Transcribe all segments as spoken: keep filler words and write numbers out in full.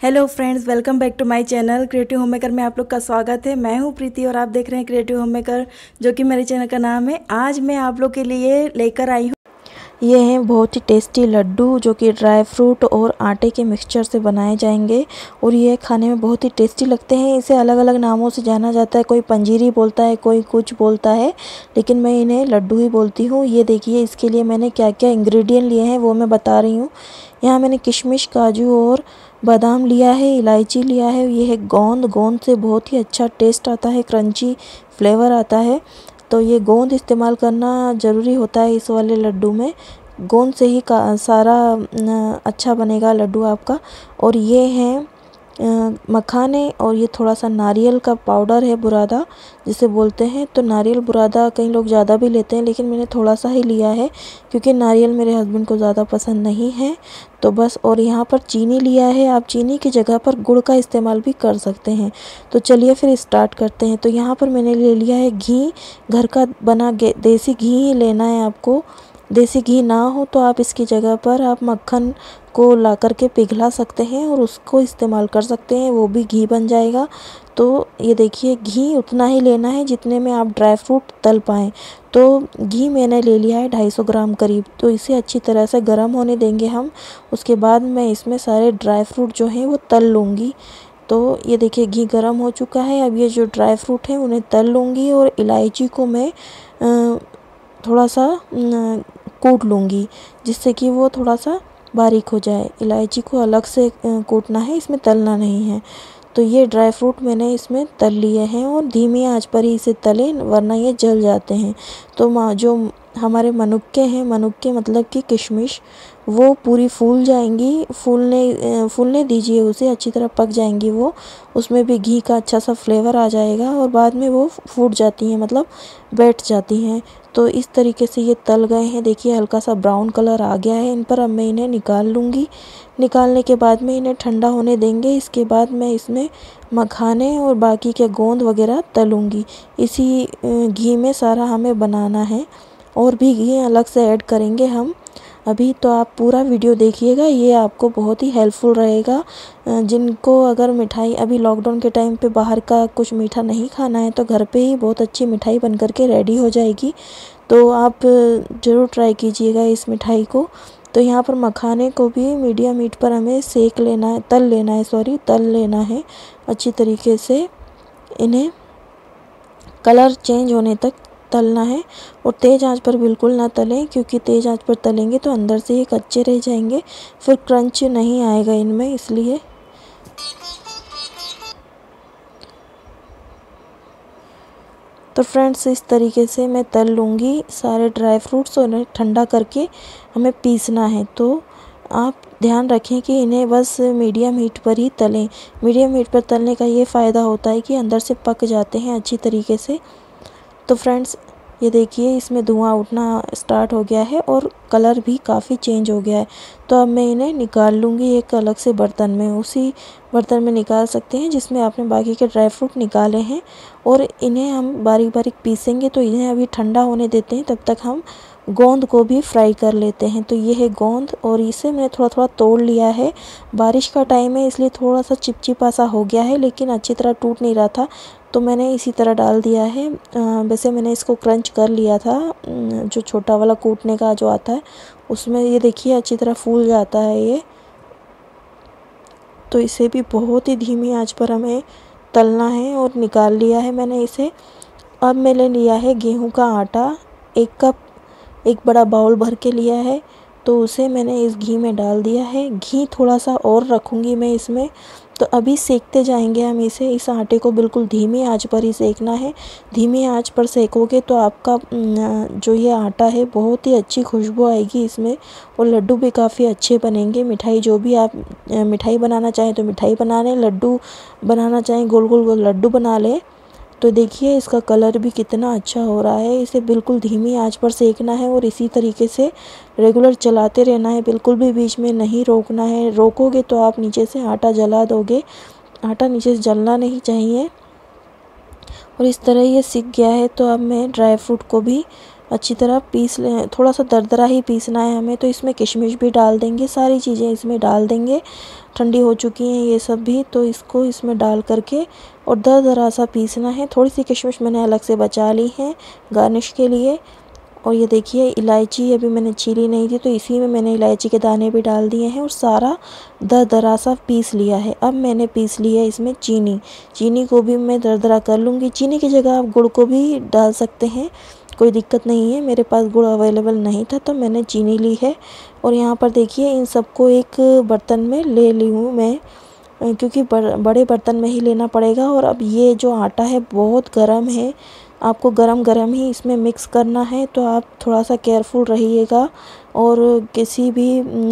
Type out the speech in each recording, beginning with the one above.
Hello friends, welcome back to my channel creative homemaker में आप लोग का स्वागत है। मैं हूं प्रीति और आप देख रहे हैं क्रिएटिव होममेकर, जो कि मेरे चैनल का नाम है। आज मैं आप लोग के लिए लेकर आई हूं ये हैं बहुत ही टेस्टी लड्डू, जो कि ड्राई फ्रूट और आटे के मिक्सचर से बनाए जाएंगे और ये खाने में बहुत ही टेस्टी लगते हैं। इसे अलग अलग नामों से जाना जाता है, कोई पंजीरी बोलता है, कोई कुछ बोलता है, लेकिन मैं इन्हें लड्डू ही बोलती हूँ। ये देखिए, इसके लिए मैंने क्या क्या इंग्रेडिएंट लिए हैं वो मैं बता रही हूँ। यहाँ मैंने किशमिश, काजू और बादाम लिया है, इलायची लिया है। ये है गोंद। गोंद से बहुत ही अच्छा टेस्ट आता है, क्रंची फ्लेवर आता है, तो ये गोंद इस्तेमाल करना ज़रूरी होता है इस वाले लड्डू में। गोंद से ही का सारा अच्छा बनेगा लड्डू आपका। और ये है मखाने, और ये थोड़ा सा नारियल का पाउडर है, बुरादा जिसे बोलते हैं। तो नारियल बुरादा कई लोग ज़्यादा भी लेते हैं, लेकिन मैंने थोड़ा सा ही लिया है क्योंकि नारियल मेरे हस्बैंड को ज़्यादा पसंद नहीं है, तो बस। और यहाँ पर चीनी लिया है, आप चीनी की जगह पर गुड़ का इस्तेमाल भी कर सकते हैं। तो चलिए फिर स्टार्ट करते हैं। तो यहाँ पर मैंने ले लिया है घी, घर का बना देसी घी ही लेना है आपको। देसी घी ना हो तो आप इसकी जगह पर आप मक्खन को ला करके पिघला सकते हैं और उसको इस्तेमाल कर सकते हैं, वो भी घी बन जाएगा। तो ये देखिए, घी उतना ही लेना है जितने में आप ड्राई फ्रूट तल पाएँ। तो घी मैंने ले लिया है दो सौ पचास ग्राम करीब। तो इसे अच्छी तरह से गर्म होने देंगे हम। उसके बाद मैं इसमें सारे ड्राई फ्रूट जो हैं वो तल लूँगी। तो ये देखिए, घी गर्म हो चुका है। अब ये जो ड्राई फ्रूट हैं उन्हें तल लूँगी और इलायची को मैं थोड़ा सा कूट लूँगी, जिससे कि वो थोड़ा सा बारीक हो जाए। इलायची को अलग से कूटना है, इसमें तलना नहीं है। तो ये ड्राई फ्रूट मैंने इसमें तल लिए हैं और धीमी आंच पर ही इसे तलें, वरना ये जल जाते हैं। तो जो हमारे मनुक्के हैं, मनुक्के मतलब कि किशमिश, वो पूरी फूल जाएंगी। फूलने फूलने दीजिए उसे, अच्छी तरह पक जाएंगी वो। उसमें भी घी का अच्छा सा फ्लेवर आ जाएगा और बाद में वो फूट जाती हैं, मतलब बैठ जाती हैं। तो इस तरीके से ये तल गए हैं। देखिए, हल्का सा ब्राउन कलर आ गया है इन पर। अब मैं इन्हें निकाल लूँगी। निकालने के बाद में इन्हें ठंडा होने देंगे। इसके बाद मैं इसमें मखाने और बाकी के गोंद वगैरह तलूँगी। इसी घी में सारा हमें बनाना है, और भी घी अलग से ऐड करेंगे हम अभी। तो आप पूरा वीडियो देखिएगा, ये आपको बहुत ही हेल्पफुल रहेगा। जिनको अगर मिठाई, अभी लॉकडाउन के टाइम पे बाहर का कुछ मीठा नहीं खाना है, तो घर पे ही बहुत अच्छी मिठाई बन करके रेडी हो जाएगी। तो आप ज़रूर ट्राई कीजिएगा इस मिठाई को। तो यहाँ पर मखाने को भी मीडियम हीट पर हमें सेक लेना है, तल लेना है, सॉरी तल लेना है अच्छी तरीके से। इन्हें कलर चेंज होने तक तलना है, और तेज़ आंच पर बिल्कुल ना तलें, क्योंकि तेज़ आंच पर तलेंगे तो अंदर से ये कच्चे रह जाएंगे, फिर क्रंच नहीं आएगा इनमें, इसलिए। तो फ्रेंड्स, इस तरीके से मैं तल लूँगी सारे ड्राई फ्रूट्स, और इन्हें ठंडा करके हमें पीसना है। तो आप ध्यान रखें कि इन्हें बस मीडियम हीट पर ही तलें। मीडियम हीट पर तलने का ये फ़ायदा होता है कि अंदर से पक जाते हैं अच्छी तरीके से। तो फ्रेंड्स, ये देखिए, इसमें धुआं उठना स्टार्ट हो गया है और कलर भी काफ़ी चेंज हो गया है। तो अब मैं इन्हें निकाल लूँगी एक अलग से बर्तन में। उसी बर्तन में निकाल सकते हैं जिसमें आपने बाकी के ड्राई फ्रूट निकाले हैं, और इन्हें हम बारीक बारीक पीसेंगे। तो इन्हें अभी ठंडा होने देते हैं, तब तक हम गोंद को भी फ्राई कर लेते हैं। तो ये है गोंद, और इसे मैंने थोड़ा थोड़ा तोड़ लिया है। बारिश का टाइम है इसलिए थोड़ा सा चिपचिपा सा हो गया है, लेकिन अच्छी तरह टूट नहीं रहा था, तो मैंने इसी तरह डाल दिया है। वैसे मैंने इसको क्रंच कर लिया था, जो छोटा वाला कूटने का जो आता है उसमें। ये देखिए, अच्छी तरह फूल जाता है ये। तो इसे भी बहुत ही धीमी आंच पर हमें तलना है, और निकाल लिया है मैंने इसे। अब मैंने लिया है गेहूं का आटा, एक कप, एक बड़ा बाउल भर के लिया है। तो उसे मैंने इस घी में डाल दिया है। घी थोड़ा सा और रखूँगी मैं इसमें। तो अभी सेकते जाएंगे हम इसे। इस आटे को बिल्कुल धीमी आंच पर ही सेकना है। धीमी आंच पर सेकोगे तो आपका जो ये आटा है, बहुत ही अच्छी खुशबू आएगी इसमें, और लड्डू भी काफ़ी अच्छे बनेंगे। मिठाई, जो भी आप मिठाई बनाना चाहें तो मिठाई बना लें, लड्डू बनाना चाहें गोल गोल गोल लड्डू बना लें। तो देखिए, इसका कलर भी कितना अच्छा हो रहा है। इसे बिल्कुल धीमी आंच पर सेकना है, और इसी तरीके से रेगुलर चलाते रहना है, बिल्कुल भी बीच में नहीं रोकना है। रोकोगे तो आप नीचे से आटा जला दोगे। आटा नीचे से जलना नहीं चाहिए। और इस तरह ये सिक गया है। तो अब मैं ड्राई फ्रूट को भी अच्छी तरह पीस लें, थोड़ा सा दरदरा ही पीसना है हमें। तो इसमें किशमिश भी डाल देंगे, सारी चीज़ें इसमें डाल देंगे। ठंडी हो चुकी हैं ये सब भी, तो इसको इसमें डाल करके और दरदरा सा पीसना है। थोड़ी सी किशमिश मैंने अलग से बचा ली है गार्निश के लिए। और ये देखिए इलायची अभी मैंने छीली नहीं थी, तो इसी में मैंने इलायची के दाने भी डाल दिए हैं और सारा दरदरा सा पीस लिया है। अब मैंने पीस लिया है इसमें चीनी। चीनी को भी मैं दरदरा कर लूँगी। चीनी की जगह आप गुड़ को भी डाल सकते हैं, कोई दिक्कत नहीं है। मेरे पास गुड़ अवेलेबल नहीं था तो मैंने चीनी ली है। और यहाँ पर देखिए इन सबको एक बर्तन में ले ली हूँ मैं, क्योंकि बड़े बर्तन में ही लेना पड़ेगा। और अब ये जो आटा है बहुत गर्म है, आपको गरम गरम ही इसमें मिक्स करना है, तो आप थोड़ा सा केयरफुल रहिएगा। और किसी भी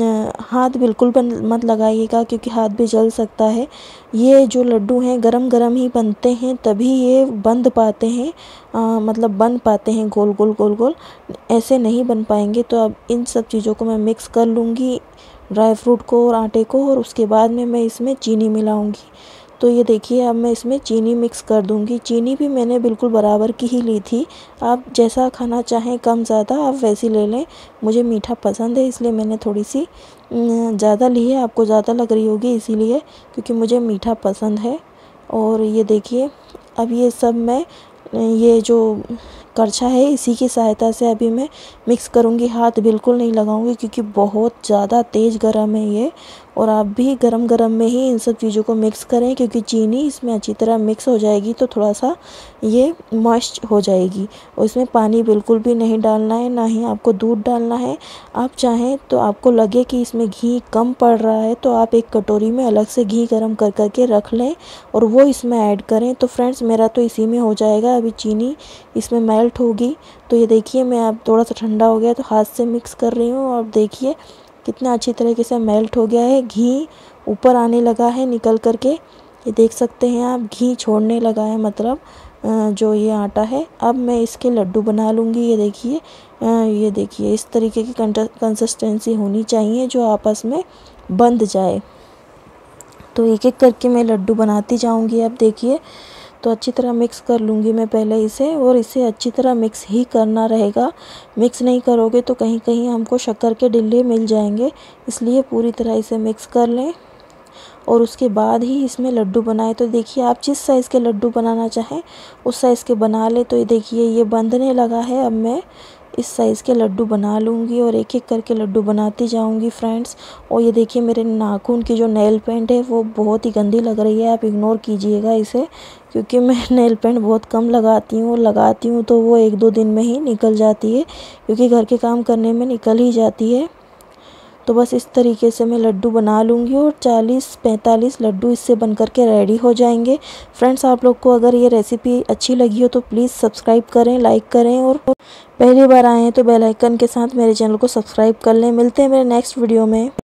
हाथ बिल्कुल मत लगाइएगा, क्योंकि हाथ भी जल सकता है। ये जो लड्डू हैं गरम गरम ही बनते हैं, तभी ये बंध पाते हैं, आ, मतलब बन पाते हैं गोल गोल गोल गोल, ऐसे नहीं बन पाएंगे। तो अब इन सब चीज़ों को मैं मिक्स कर लूँगी, ड्राई फ्रूट को और आटे को, और उसके बाद में मैं इसमें चीनी मिलाऊँगी। तो ये देखिए अब मैं इसमें चीनी मिक्स कर दूंगी। चीनी भी मैंने बिल्कुल बराबर की ही ली थी, आप जैसा खाना चाहें कम ज़्यादा आप वैसी ले लें। मुझे मीठा पसंद है इसलिए मैंने थोड़ी सी ज़्यादा ली है, आपको ज़्यादा लग रही होगी इसीलिए, क्योंकि मुझे मीठा पसंद है। और ये देखिए अब ये सब मैं ये जो करछा है इसी की सहायता से अभी मैं मिक्स करूँगी। हाथ बिल्कुल नहीं लगाऊंगी क्योंकि बहुत ज़्यादा तेज़ गरम है ये। और आप भी गरम गरम में ही इन सब चीज़ों को मिक्स करें, क्योंकि चीनी इसमें अच्छी तरह मिक्स हो जाएगी तो थोड़ा सा ये मॉइस्ट हो जाएगी। और इसमें पानी बिल्कुल भी नहीं डालना है, ना ही आपको दूध डालना है। आप चाहें तो आपको लगे कि इसमें घी कम पड़ रहा है तो आप एक कटोरी में अलग से घी गरम कर करके रख लें और वो इसमें ऐड करें। तो फ्रेंड्स मेरा तो इसी में हो जाएगा, अभी चीनी इसमें मेल्ट होगी। तो ये देखिए मैं अब थोड़ा सा ठंडा हो गया तो हाथ से मिक्स कर रही हूँ, और देखिए कितना अच्छी तरीके से मेल्ट हो गया है। घी ऊपर आने लगा है निकल करके, ये देख सकते हैं आप, घी छोड़ने लगा है, मतलब जो ये आटा है। अब मैं इसके लड्डू बना लूँगी। ये देखिए ये देखिए इस तरीके की कंसिस्टेंसी होनी चाहिए जो आपस में बंध जाए। तो एक एक करके मैं लड्डू बनाती जाऊँगी। अब देखिए तो अच्छी तरह मिक्स कर लूँगी मैं पहले इसे, और इसे अच्छी तरह मिक्स ही करना रहेगा। मिक्स नहीं करोगे तो कहीं कहीं हमको शक्कर के डिल्ले मिल जाएंगे, इसलिए पूरी तरह इसे मिक्स कर लें और उसके बाद ही इसमें लड्डू बनाएं। तो देखिए आप जिस साइज़ के लड्डू बनाना चाहें उस साइज़ के बना लें। तो ये देखिए ये बंधने लगा है, अब मैं इस साइज़ के लड्डू बना लूँगी और एक एक करके लड्डू बनाती जाऊँगी फ्रेंड्स। और ये देखिए मेरे नाखून की जो नेल पेंट है वो बहुत ही गंदी लग रही है, आप इग्नोर कीजिएगा इसे, क्योंकि मैं नेल पेंट बहुत कम लगाती हूँ, और लगाती हूँ तो वो एक दो दिन में ही निकल जाती है, क्योंकि घर के काम करने में निकल ही जाती है। तो बस इस तरीके से मैं लड्डू बना लूँगी और चालीस पैंतालीस लड्डू इससे बन कर के रेडी हो जाएंगे। फ्रेंड्स आप लोग को अगर ये रेसिपी अच्छी लगी हो तो प्लीज़ सब्सक्राइब करें, लाइक करें, और पहली बार आए हैं तो बेल आइकन के साथ मेरे चैनल को सब्सक्राइब कर लें। मिलते हैं मेरे नेक्स्ट वीडियो में।